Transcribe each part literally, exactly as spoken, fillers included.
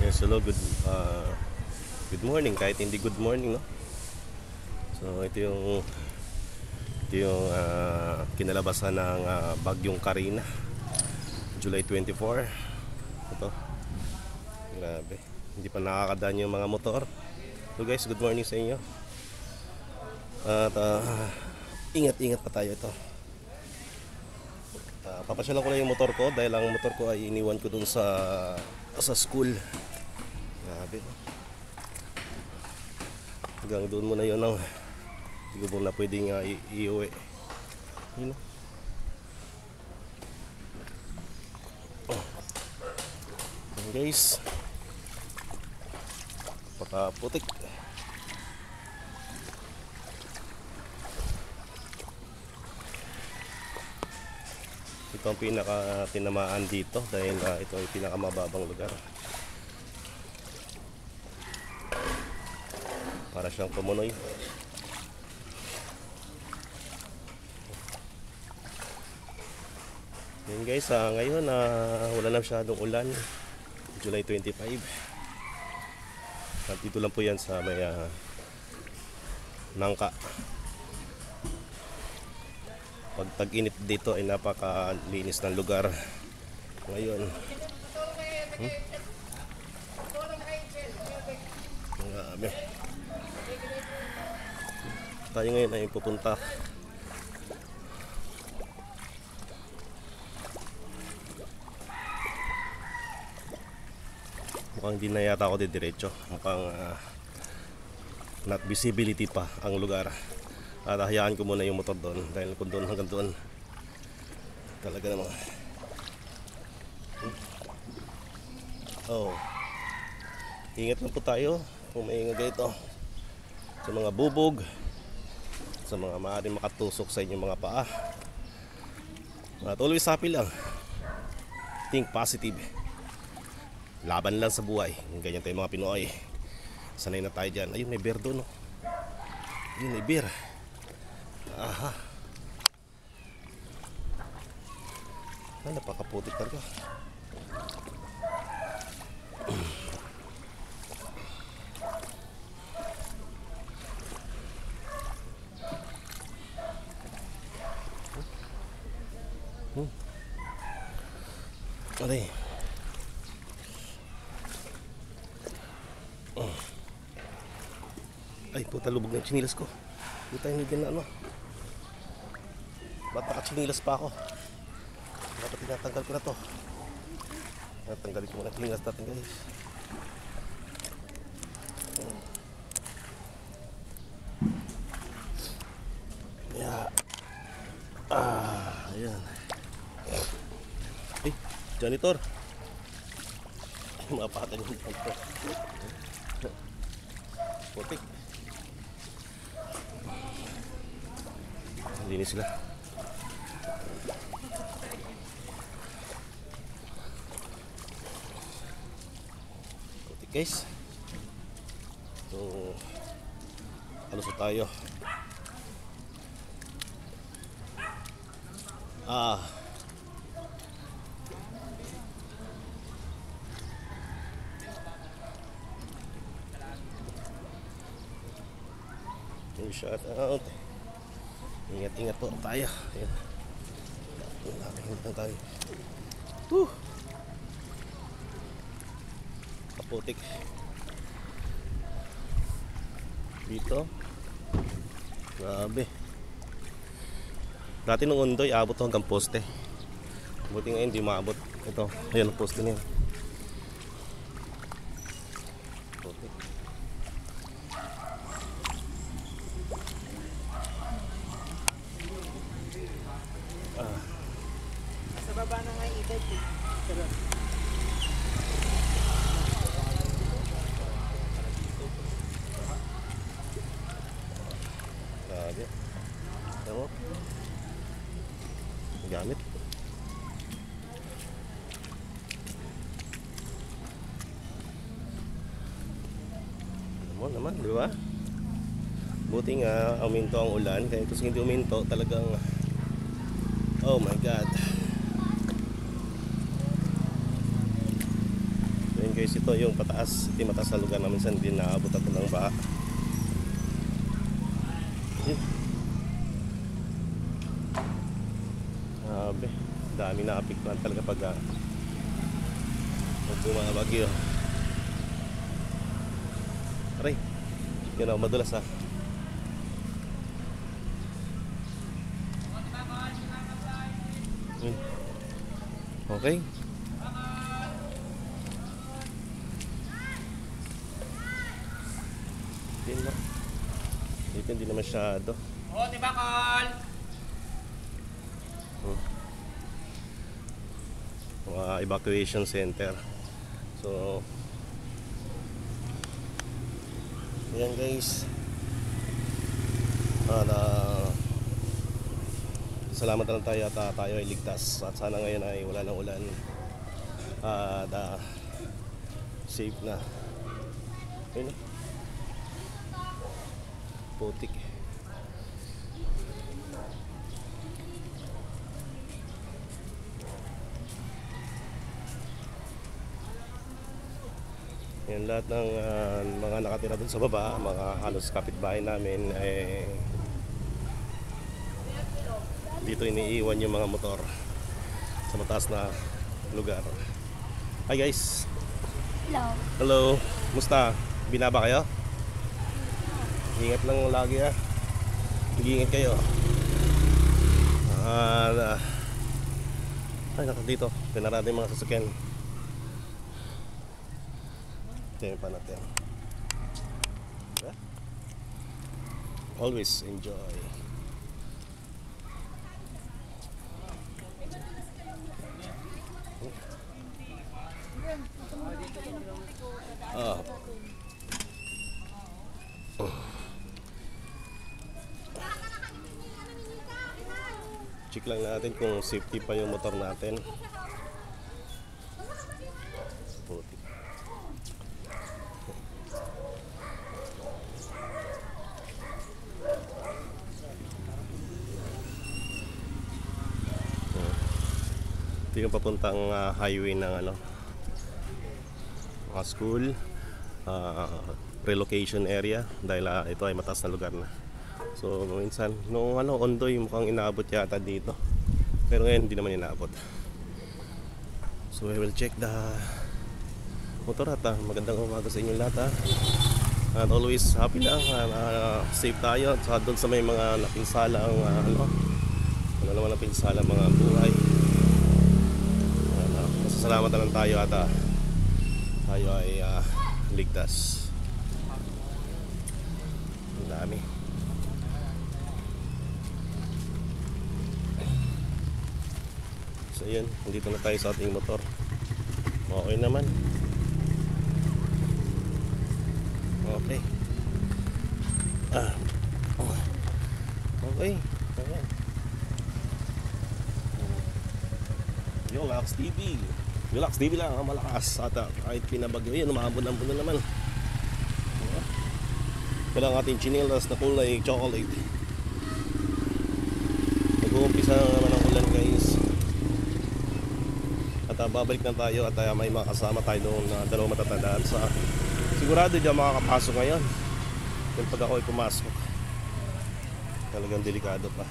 Yes, hello, good uh, good morning kahit hindi good morning, no? So ito yung ito yung uh, kinalabasan ng uh, bagyong Karina, July twenty-fourth. Ito, grabe, hindi pa nakakadaan yung mga motor. So guys, good morning sa inyo. At uh, ingat-ingat pa tayo ito. Uh, papasyalan ko na yung motor ko dahil ang motor ko ay iniwan ko dun sa sa school. Grabe. Hanggang doon muna yun ang hindi ko na pwedeng uh, i-iuwi. Yun know? Oh. Guys, pakaputik. Ito ang pinaka tinamaan dito dahil uh, ito ay pinakamababang lugar. Para siyang tumunoy. Yan guys, uh, ngayon uh, wala na masyadong ulan. July twenty-five. At dito lang po yan sa may uh, Nangka. Pag tag-init dito ay napakalinis ng lugar ngayon. Hmm? Grabe. Tayo ngayon ay pupunta mukhang hindi na yata ako didiretso. Mukhang uh, not visibility pa ang lugar. At hayaan ko muna yung motor doon dahil kung doon hanggang doon talaga naman. Oh, ingat lang po tayo kung may ingay ito sa mga bubog, sa mga maaaring makatusok sa inyong mga paa. At always happy lang, think positive, laban lang sa buhay. Ganyan tayo mga Pinoy, sanay na tayo dyan. Ayun, may bear doon, no? Ayun, may bear. Aha. Ah, napakaputik talaga. Hmm. Aray. Oh. Ay, puta, lubog ng chinilas ko. Puta, hindi din na ano. Ba't naka-chinilas pa ako? Dapat tinatanggal ko na to. Natanggalin ko muna ang chinilas natin, guys. Yeah. Ah, ayan. Eh, janitor. Mapatan yung janitor. Putik. Linis sila. Putik guys. So, alos na tayo. Ah. Shout out. Ingat-ingat po tayo. Ayan. Ingat lang tayo. Woo! Kaputik. Dito. Grabe. Dati nung undoy, abot to hanggang poste. Buti ngayon, hindi maabot. Ito, ayan ang poste niya. Kaputik. Ah. Sa baba na nga edad eh. Pero Grabe. Tama. Gamit. Ano naman, di ba? Buti nga uminto ang ulan. Kaya kasi hindi uminto talagang, oh my God. guys, ito yung pataas, ito yung mataas na lugar na minsan hindi naabot at ng baha. Yun. Grabe, dami na apektuhan talaga pag uh, pag bumabagyo. Aray, yun ako madulas ha. Yun. Okay. Din na. Dito hindi na masyado. Oh, di ba, Col? Hmm. Mga evacuation center. So, ayan guys. At uh, salamat na lang tayo at uh, tayo ay ligtas. At sana ngayon ay wala ng ulan. At uh, safe na. Ayun na. Putik. Yan lahat ng uh, mga nakatira dun sa baba, mga halos kapitbahay namin eh, dito iniiwan yung mga motor sa mataas na lugar. Hi guys. Hello. Hello. Musta? Binaba kayo? Ingat lang lagi ha. Ingat kayo. Ah, uh, ay naka dito. Pinarada yung mga sasakyan. Tingnan pa natin. Diba? Always enjoy. Ah. Check lang natin kung safety pa yung motor natin. Puti. Ito yung papuntang uh, highway ng ano, mga school, uh, relocation area dahil uh, ito ay mataas na lugar na. So minsan nung ano Ondoy mukhang inaabot yata dito, pero ngayon hindi naman inaabot. So we will check the motor at uh, magandang umaga sa inyo lahat ha. At always happy lang, uh, uh, safe tayo at doon sa may mga napinsala ang uh, ano, wala naman napinsala mga buhay. Uh, masasalamat na lang tayo at uh, tayo ay uh, ligtas. Ang dami. So yun, nandito na tayo sa ating motor. Okay naman. Okay. Ah. Okay. Ayan. Relax T V. Relax T V lang, malakas. At uh, kahit pinabagyo yan, umambon-ambon na naman. Wala ang ating chinelas na kulay chocolate. Nag-uumpisa na naman ang ulan guys. At uh, babalik na tayo at uh, may makasama tayo doon na uh, dalawang matatandaan sa sigurado dyan makakapasok ngayon. Yung pag ako ay pumasok talagang delikado pa.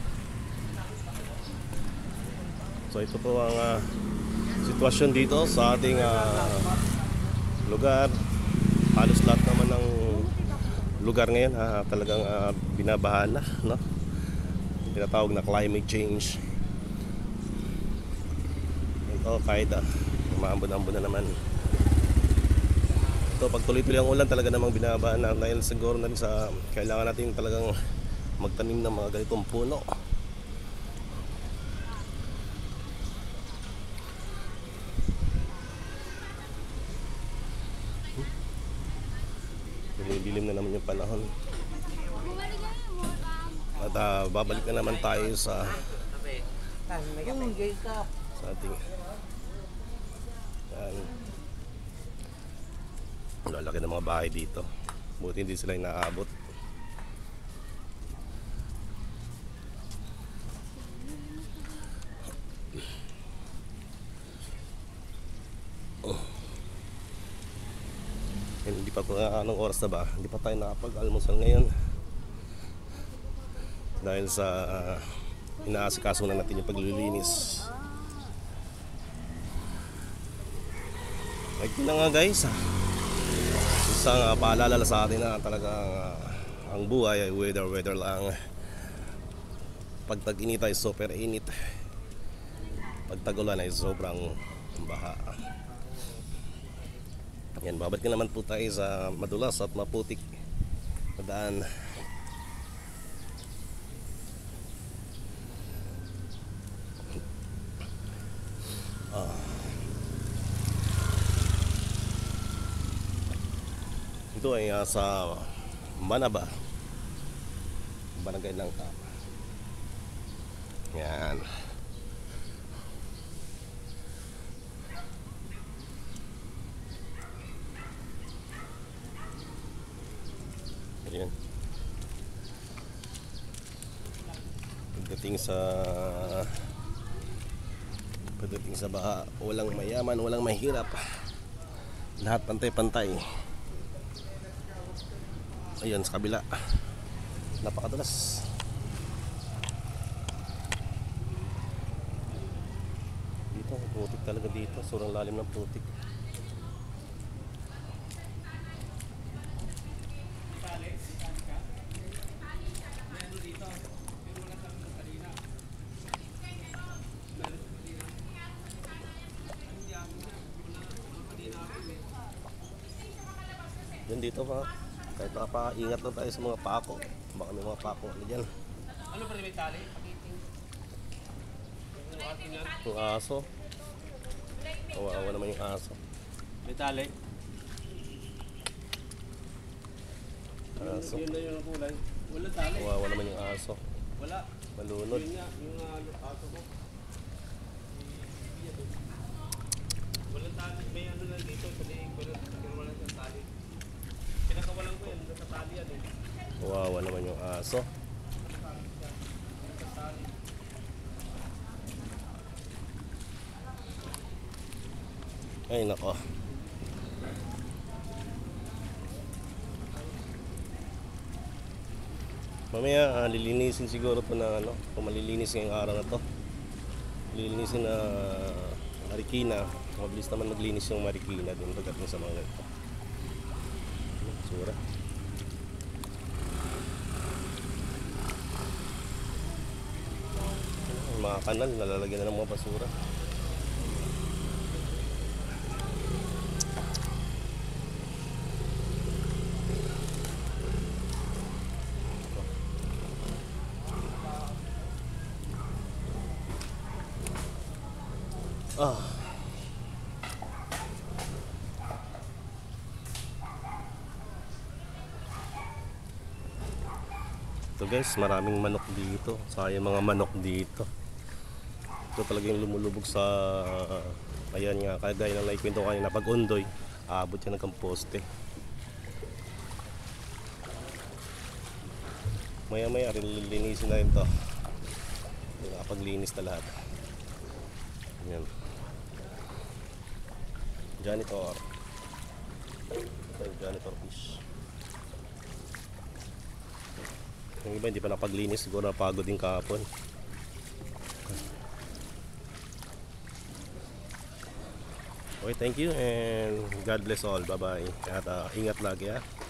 So ito po ang uh, sitwasyon dito sa ating uh, lugar. Halos lahat naman ng lugar ngayon uh, talagang uh, binabaha na, no? Tinatawag na climate change. Ito kahit uh, umaambon-ambon na naman. Ito pag tuloy-tuloy ang ulan talaga namang binabaha na dahil siguro na rin sa kailangan natin talagang magtanim ng mga ganitong puno. Dilim na naman yung panahon. At uh, babalik na naman tayo sa sa ating yan. Lalaki ng mga bahay dito. Buti hindi sila inaabot. And hindi pa po, uh, anong oras na ba? Hindi pa tayo nakapag-almusal ngayon. Dahil sa uh, inaasikaso na natin yung paglilinis. Ay, na nga guys. Isang uh, paalala sa atin na talagang uh, ang buhay ay weather weather lang. Pag tag-init ay super init. Pag tag-ulan ay sobrang baha. Yan, babalik naman po tayo sa madulas at maputik na daan. Ah. Ito ay uh, sa Manaba, Barangay Langka. Yan. Ayan. Pagdating sa Pagdating sa baha, walang mayaman, walang mahirap. Lahat pantay-pantay. Ayan sa kabila. Napakadulas. Dito, putik talaga dito. Sobrang lalim ng putik. Yan dito pa. Kahit nakapaingat lang tayo sa mga pako. Baka may mga pako ano dyan. Ano ba rin may tali? Yung aso. Kawawa naman yung aso. May tali? Aso. Yun na yung kulay. Wala tali. Kawawa naman yung aso. Wala. Malunod. Yun nga, yung uh, aso ko. Wala tali. May ano lang dito. Pwede wala siyang tali. Pinakawalan ko yan. Nasa tali yan eh. Kawawa naman yung aso. Ay nako. Mamaya uh, lilinisin siguro to na ano, kung malilinis ngayong araw na to. Lilinisin na uh, Marikina. Mabilis naman maglinis yung Marikina din pagdating sa mga ganito. Sura. Yung mga kanal nalalagyan na ng mga basura. Ah. Ito guys, maraming manok dito. Sayang mga manok dito. Ito talaga yung lumulubog sa ayan nga, kagaya ng naikwento ko kanina, pag undoy, aabot yan ng poste. Maya maya rin lilinisin na rin to. Nakapaglinis na lahat. Yan. Janitor. Ito yung janitor fish. Yung iba hindi pa napaglinis, siguro napagod din kahapon. Okay, thank you and God bless all. Bye bye. At uh, ingat lagi ha.